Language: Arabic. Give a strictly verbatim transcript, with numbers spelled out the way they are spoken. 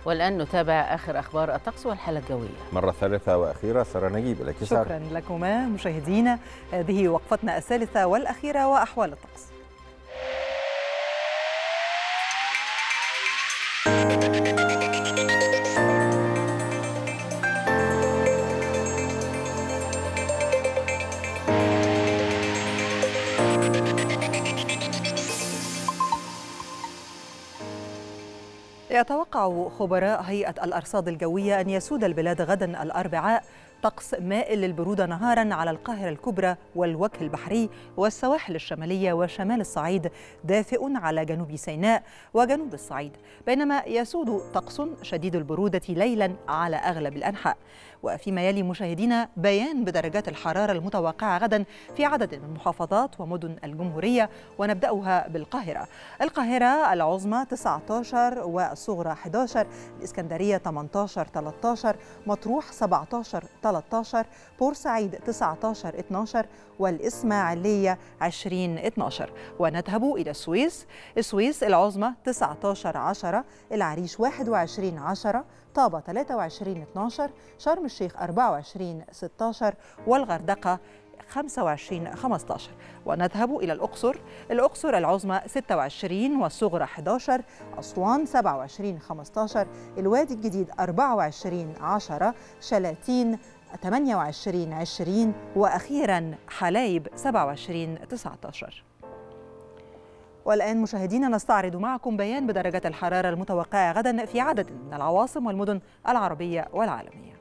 والآن نتابع آخر أخبار الطقس والحالة الجوية مرة ثالثة وأخيرة. سارة نجيب إليك. شكرا لكما مشاهدينا، هذه وقفتنا الثالثة والأخيرة وأحوال الطقس. يتوقع خبراء هيئة الأرصاد الجوية أن يسود البلاد غدا الأربعاء طقس مائل للبرودة نهارا على القاهرة الكبرى والوجه البحري والسواحل الشمالية وشمال الصعيد، دافئ على جنوب سيناء وجنوب الصعيد، بينما يسود طقس شديد البرودة ليلا على أغلب الأنحاء. وفيما يلي مشاهدينا بيان بدرجات الحرارة المتوقعة غدا في عدد من محافظات ومدن الجمهورية، ونبدأها بالقاهرة. القاهرة العظمى تسعة عشر والصغرى أحد عشر، الإسكندرية ثمانية عشر ثلاثة عشر، مطروح سبعة عشر ثلاثة عشر، بورسعيد تسعة عشر اثنا عشر، والإسماعيلية عشرين اثنا عشر. ونذهب إلى السويس. السويس العظمى تسعة عشر عشرة، العريش واحد وعشرين عشرة، طابة ثلاثة وعشرين اثنا عشر، شرم الشيخ أربعة وعشرين ستة عشر، والغردقة خمسة وعشرين خمسة عشر. ونذهب إلى الأقصر. الأقصر العظمى ستة وعشرين والصغرى أحد عشر، أسوان سبعة وعشرين خمسة عشر، الوادي الجديد أربعة وعشرين عشرة، شلاتين ثمانية وعشرين عشرين، وأخيرا حلايب سبعة وعشرين تسعة عشر. والآن مشاهدينا نستعرض معكم بيان بدرجات الحرارة المتوقعة غدا في عدد من العواصم والمدن العربية والعالمية.